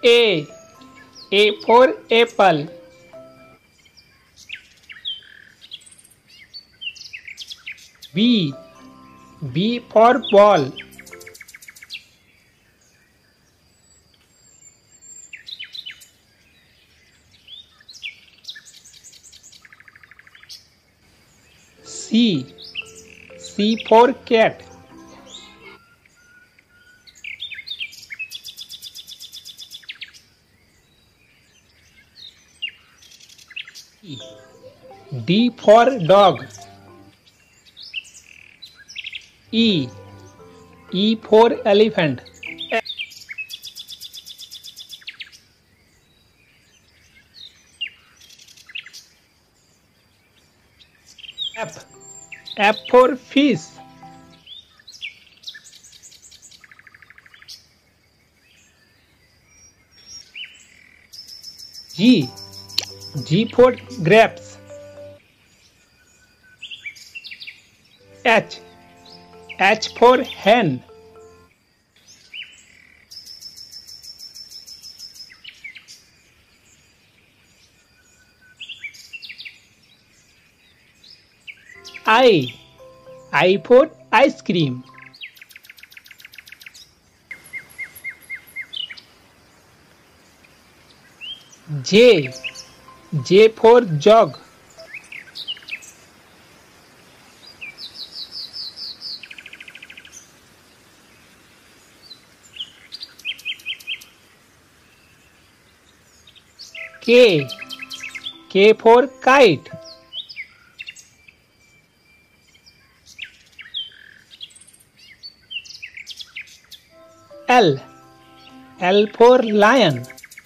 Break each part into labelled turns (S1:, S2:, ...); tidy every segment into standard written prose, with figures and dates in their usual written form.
S1: A. A for apple. B. B for ball. C. C for cat. D for dog. E. E for elephant. F. F for fish. G. G for grapes. H. H for hen. I. I for ice cream. J. J for jug. K. K for kite. L. L for lion.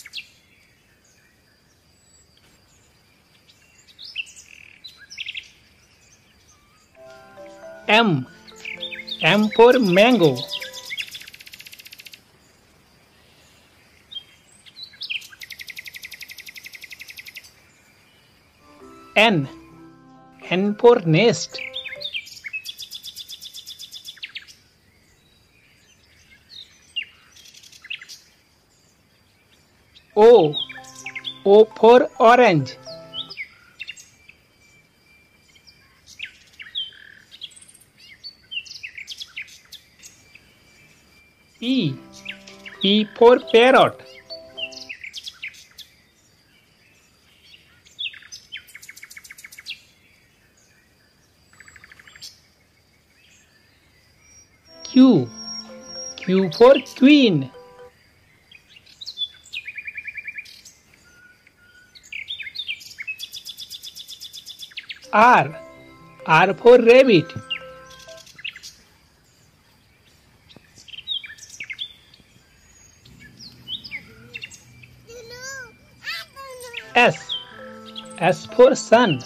S1: M. M for mango. N. N for nest. O. O for orange. P. P for parrot. Q. Q for queen. R. R for rabbit. S. S for sun.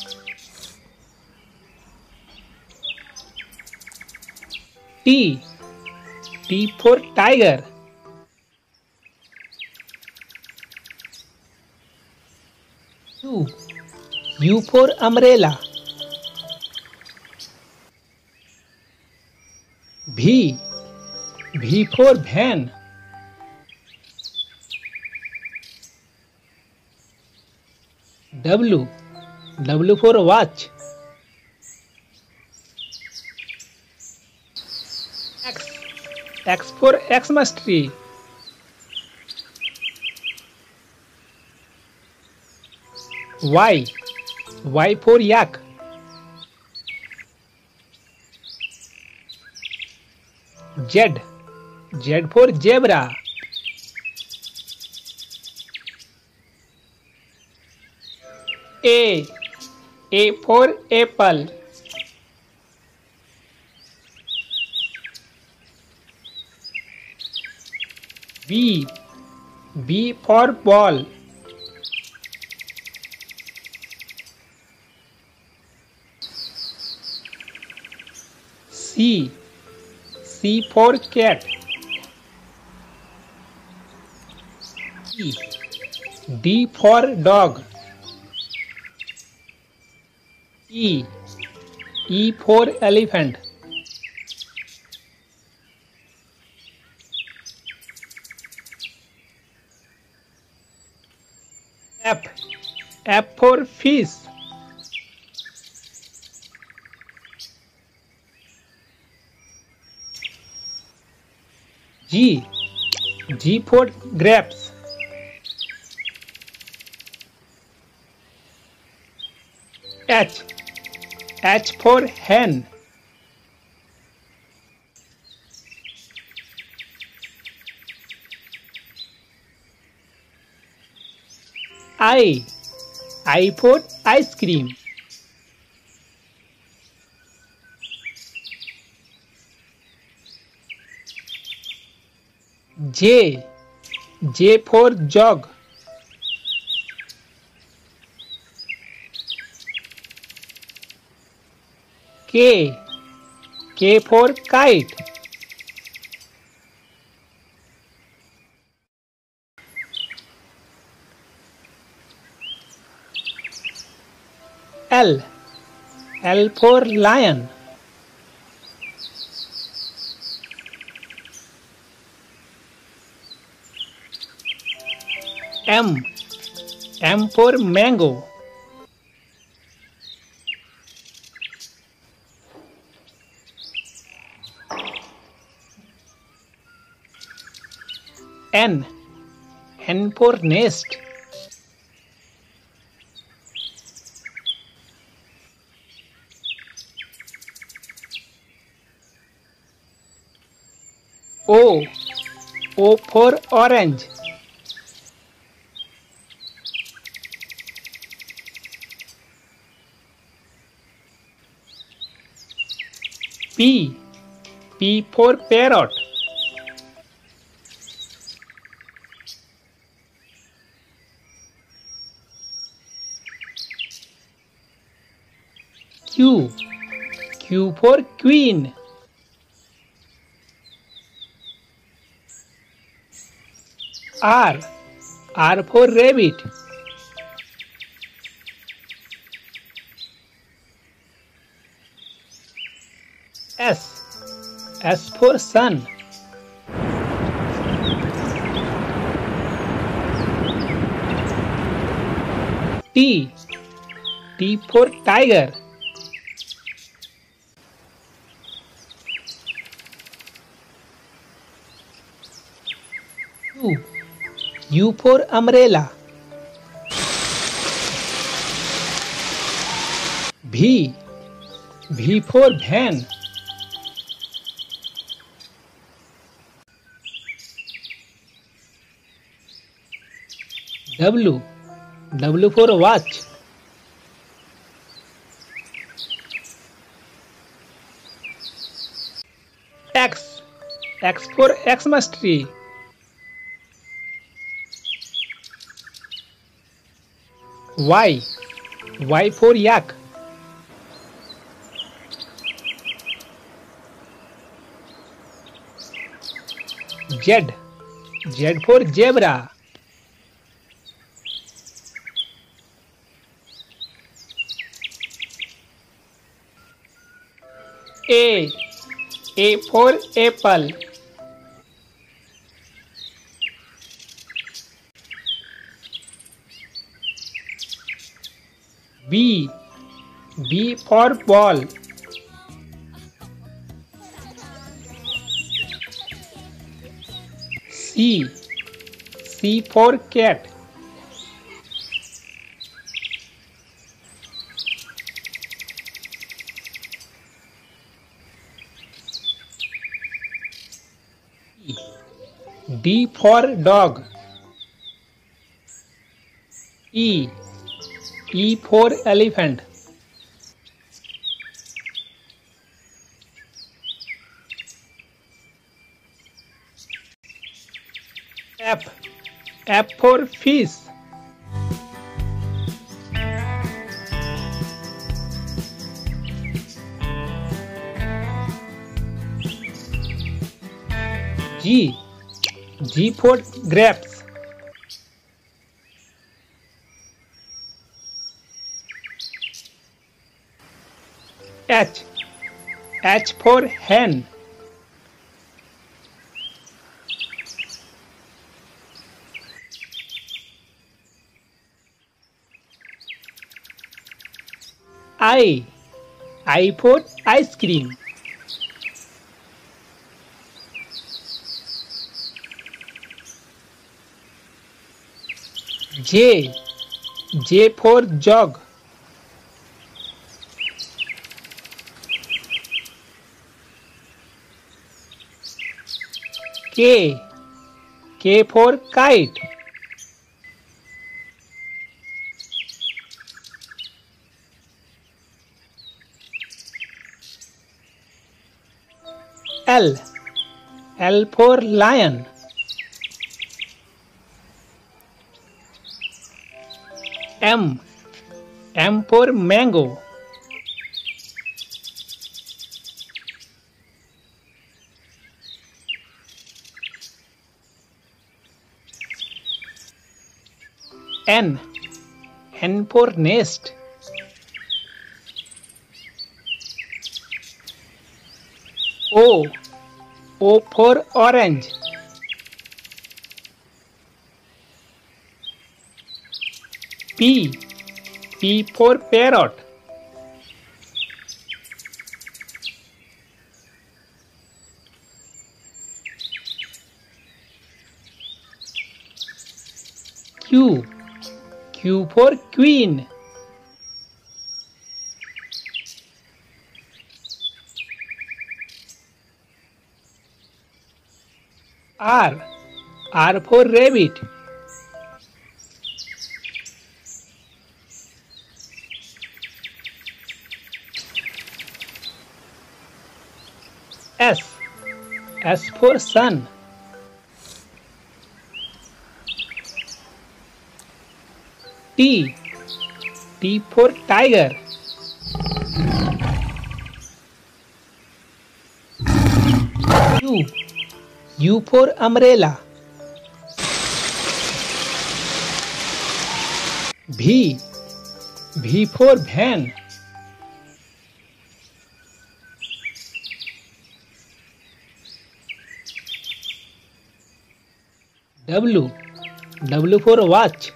S1: T. T for tiger. U. U for umbrella. V. V for van. W. W for watch. X. X for Xmas tree. Y. Y for yak. Z. Z for zebra. A. A for apple. B. B for ball. C. C for cat. D. D for dog. E. E for elephant. F. F for fish. G. G for grapes. H. H for hen. I. I for ice cream. J. J for jog. K. K for kite. L. L for lion. M. M for mango. N. N for nest. O. O for orange. P. P for parrot. Q. Q for queen. R. R for rabbit. S. S for sun. T. T for tiger. U. U for umbrella. V. V for van. W. W for watch. X. X for Xmas tree. Y. Y for yak. Z. Z for zebra. A. A for apple. B. B for ball. C. C for cat. D for dog. E. E for elephant. F. F for fish. G. G for grapes. H. H for hen. I. I for ice cream. J. J for jog. K. K for kite. L. L for lion. M. M for mango. N. N for nest. O. O for orange. P. P for parrot. Q. Q for queen. R. R for rabbit. S. S for sun. T. T for tiger. U. U for umbrella. V. V for van. W. W for watch.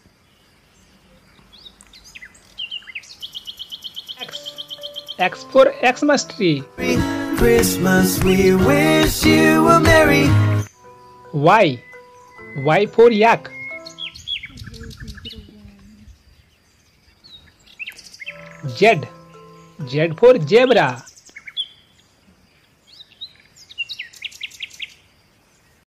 S1: X. X for Xmas tree.
S2: Christmas, we wish you a merry.
S1: Y. Y for yak. Z. Z for zebra.